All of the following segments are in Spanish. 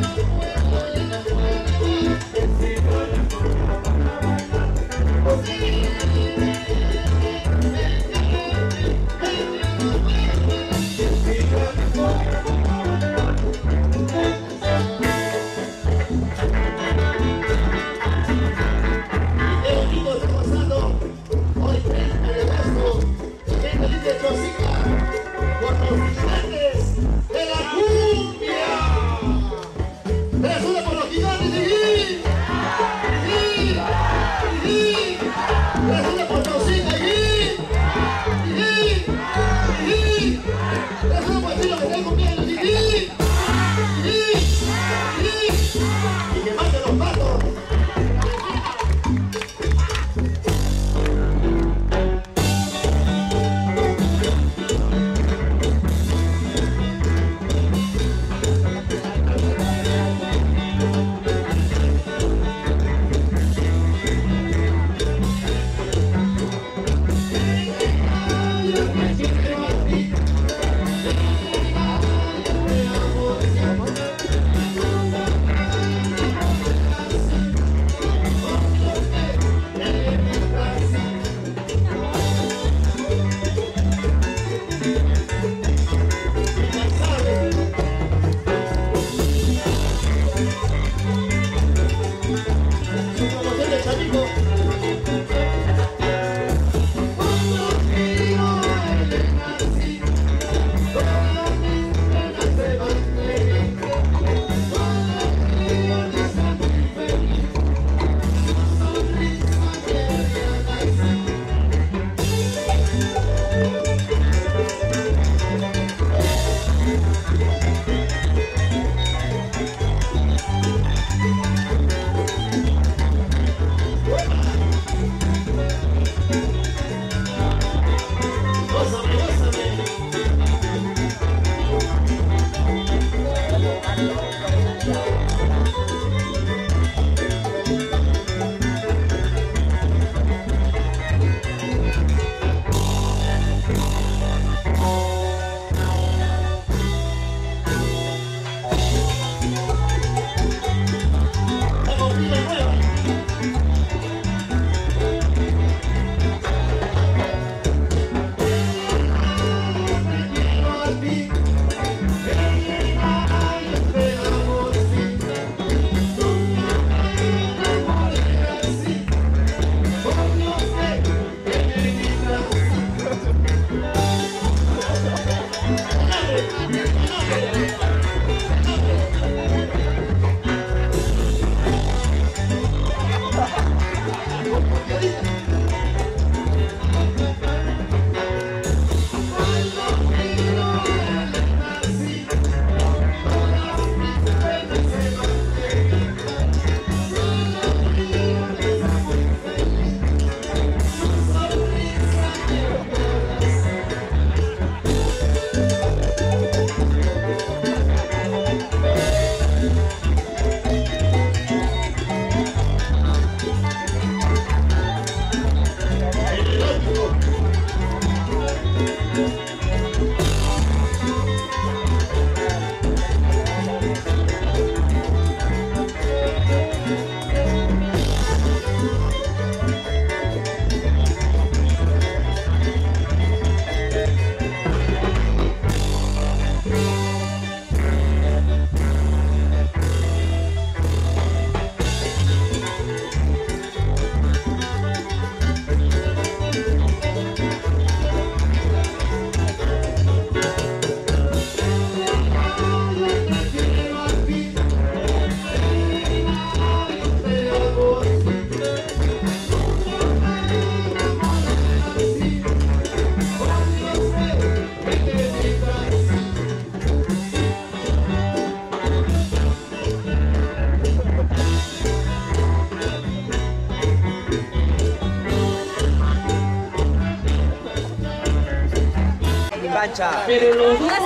cancha. Pero los dos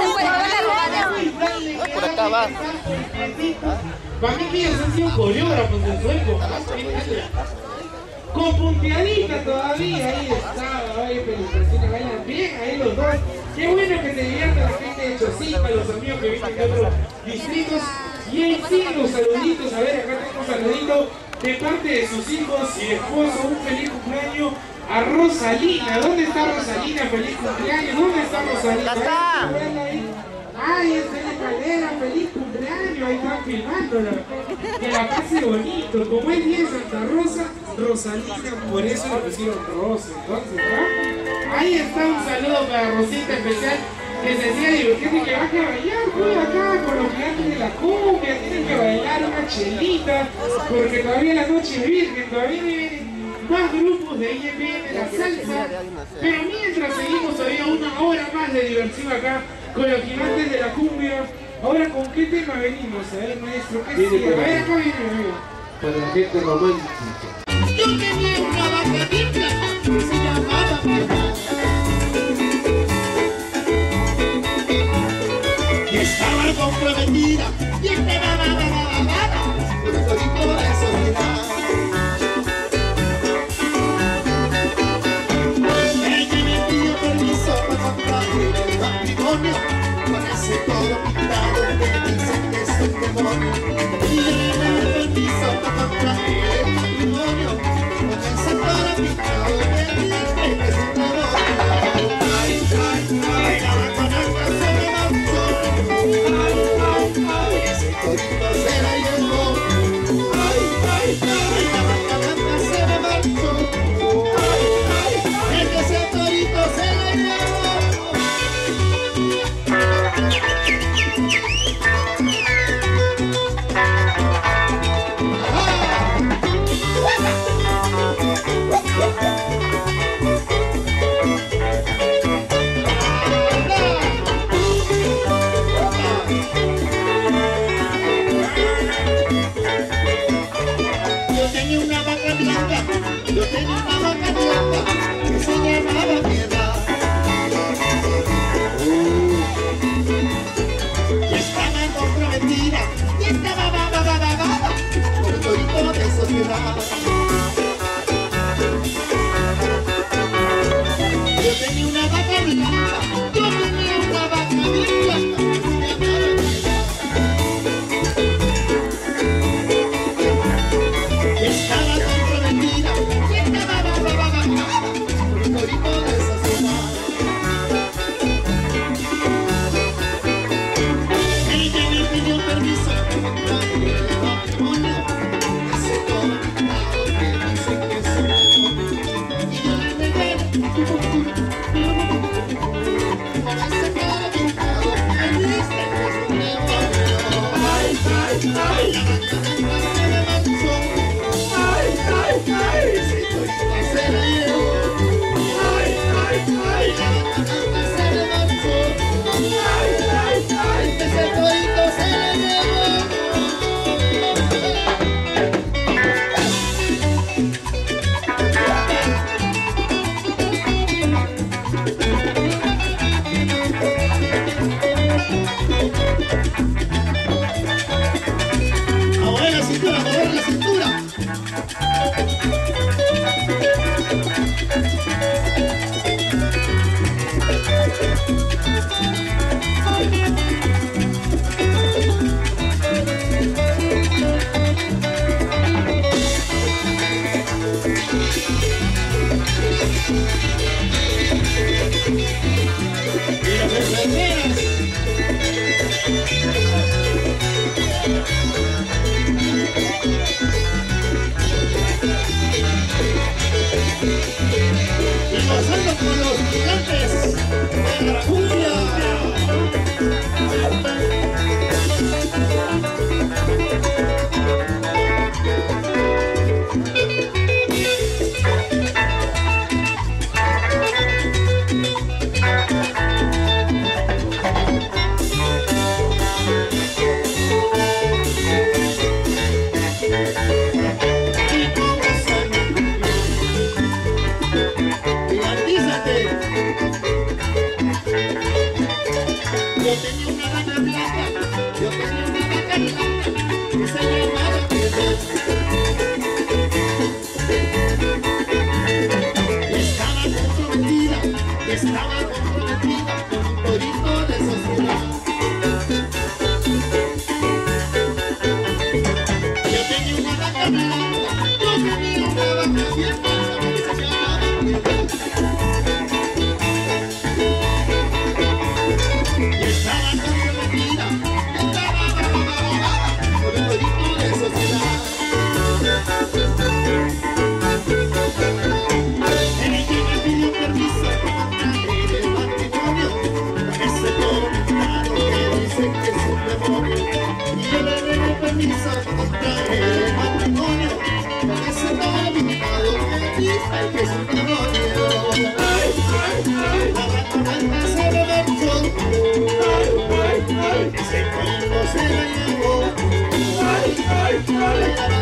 Por acá va. Para mí que ellos han sido coreógrafos del sueco. Con punteadita todavía, ahí estaba, ahí felicitaciones, bailan bien, ahí los dos. Qué bueno que se divierta la gente de Chosipa, los amigos que vienen de otros distritos. Y en fin, los saluditos, a ver, acá tengo un saludito de parte de sus hijos y esposo. Un feliz cumpleaños a Rosalina. ¿Dónde está Rosalina? Feliz cumpleaños. ¿Dónde está Rosalina? Ay, está en la escalera, feliz cumpleaños, ahí están filmándola. Que la pase bonito. Como es día de Santa Rosa, Rosalina, por eso le pusieron Rosa. Entonces, ¿no? Ahí está un saludo para Rosita especial, que se siga divirtiendo y que baje a bailar, pues acá con los gigantes de la cumbia. Tienen que bailar una chelita, porque todavía la noche es virgen, todavía vienen más grupos de IEP de la salsa. Pero mientras seguimos todavía una hora más de diversión acá con los gigantes de la cumbia. Ahora, ¿con qué tema venimos? A ver, maestro, ¿qué sigue? A ver, acá viene, amigo. Para la gente romántica. Yo tenía una vaca limpia que se llamaba Piedad. Y estaba comprometida y estaba por el torito de sociedad. Ella me pidió permiso para contraer el matrimonio con ese toro pintado que dicen que es un demonio. Y yo le daba permiso para contraer el matrimonio con ese toro pintado que dicen que es un demonio. Ay, ay, ay, la vaca se me marchó. Ay, ay, ay, ese torito se la llevó. Ay, ay, ay, la vaca se me marchó. Ay, ay, ay, ese torito se la llevó. Yo tenía una vaca blanca que se llamaba Piedad. Y estaba comprometida y estaba por el torito de sociedad. Yo tenía una vaca blanca, yo tenía una vaca blanca que se llamaba Piedad. Y estaba comprometida y estaba por el torito de sociedad. Ella me pidió permiso para el matrimonio, ese toro pintado que dice que es un demonio. Y yo le negué con ese toro pintado que dice que es un demonio. Ay, ay, ay, la vaca se me marchó. Ay, ay, ay, ese torito se la llevó. Ay, ay, ay, la vaca se me marchó. Ay, ay, ay, ese torito se la llevó. Abuela, si tú contraer el matrimonio. Con ese noviado que dice que es un demonio. La ratonata se lo marchó, ese cuerpo se la llevó.